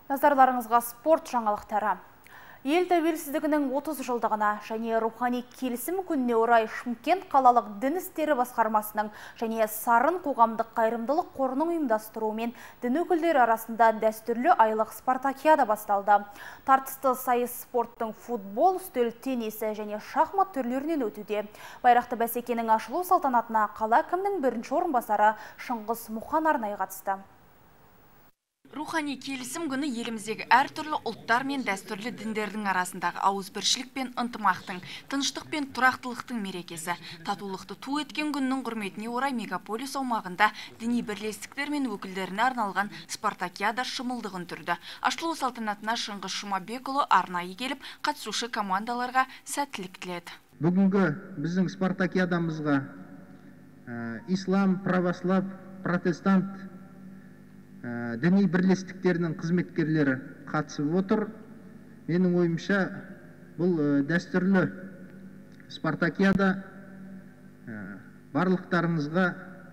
Назарларыңызға спорт жаңалықтары. Ел тәуелсіздігінің 30 жылдығына және рухани келісім күніне орай Шымкент қалалық дін істері басқармасының және Сарын қоғамдық қайырымдылық қорының ұйымдастыруымен дін өкілдері арасында дәстүрлі айлық спартакиада басталды. Тартысты сайыс спорттың футбол, үстел теннисі және шахмат түрлерінен өтуде. Байрақты бәсекенің ашылу салтанатына қала әкімінің бірінші орынбасары Шыңғыс Мұхан арнайы қатысты. Рухани келісім күні еліміздегі әртүрлі ұлттар мен дәстүрлі діндердің арасындағы ауызбіршілік пен ынтымақтың, тыныштық пен тұрақтылықтың мерекесі. Татулықты ту еткен күннің құрметіне орай мегаполис аумағында діни бірлестіктер мен өкілдеріне арналған спартакиада шымылдығын түрді. Ашылу салтанатына Шыңғыс Жұмабекұлы арнайы келіп, қатысушы командаларға сәттілік тіледі. Бүгінгі біздің спартакиадамызға ислам, православ, протестант діни бірлестіктерінің қызметкерлері қатысып отыр. Менің ойымша, бұл дәстүрлі спартакиада барлықтарыңызға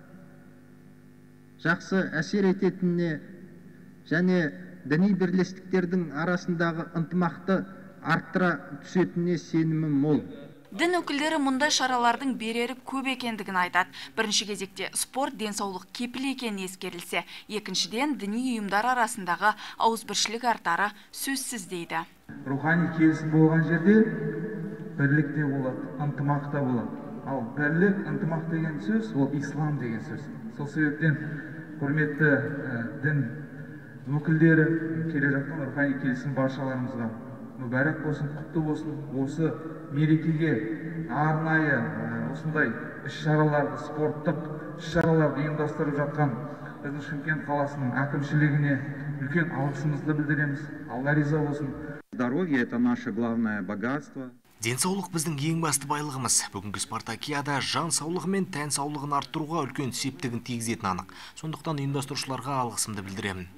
жақсы әсер ететініне және діни бірлестіктердің арасындағы ынтымақты арттыра түсетініне сенімім мол. Дін өкілдері мұндай шаралардың берері көп екендігін айтады. Бірінші кезекте спорт денсаулық кепіл екенін ескерілсе, екіншіден діни ұйымдар арасындағы ауызбіршілік артары сөзсіз дейді. Рухани келісім болған жерде бірлік те болады, ынтымақ та болады. Ал бірлік, ынтымақ деген сөз, ол ислам деген сөз. Сол себептен құрметті дін өкілдері келе жатқан рухани келісім баршаларымызға мүбәрәк болсын, құтты болсын. Осы мерекеге арнайы осындай іс-шараларды, спорттық іс-шараларды ұйымдастырып жатқан біздің Шымкент қаласының әкімшілігіне үлкен алғысымызды білдіреміз. Алла риза болсын. Здоровье – это наше главное богатство. Денсаулық біздің ең басты байлығымыз. Бүгінгі спартакиада жан саулығы мен тән саулығын арттыруға үлкен септігін тигізетіні анық. Сондықтан ұйымдастырушыларға алғысымды білдіремін.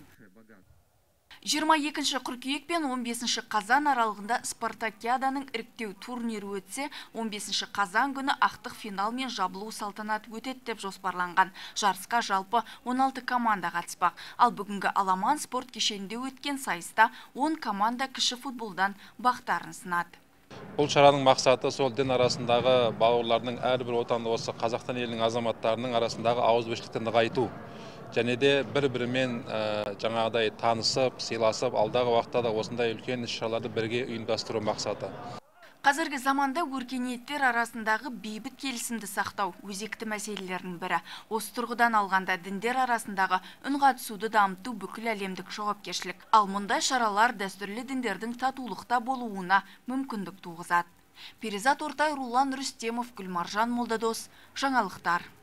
22 қыркүйек пен 15 қазан аралығында спартакиаданың іріктеу турнирі өтсе, 15 қазан күні ақтық финал мен жабылу салтанат өтеді деп жоспарланған. Жарысқа жалпы 16 команда қатыспақ. Ал бүгінгі Аламан спорт кешенінде өткен сайыста 10 команда кіші футболдан бақтарын сынады. Бұл шараның мақсаты сол дін арасындағы бауырлардың әрбір отанды осы Қазақстан елінің азаматтарының арасындағы ауызбіршілікті нығайту. Және де бір-бірімен жаңағыдай танысып, сыйласып, алдағы уақытта да осындай үлкен іс-шараларды бірге ұйымдастыру мақсаты. Қазіргі заманда өркениеттер арасындағы бейбіт келісімді сақтау өзекті мәселелердің бірі. Осы тұрғыдан алғанда діндер арасындағы үн қатысуды дамыту бүкіл әлемдік жауапкершілік. Ал мұндай шаралар дәстүрлі діндердің татулықта болуына мүмкіндік туғызады. Перизат Ортай, Рулан Рүстемов, Гүлмаржан Молдадос. Жаңалықтар.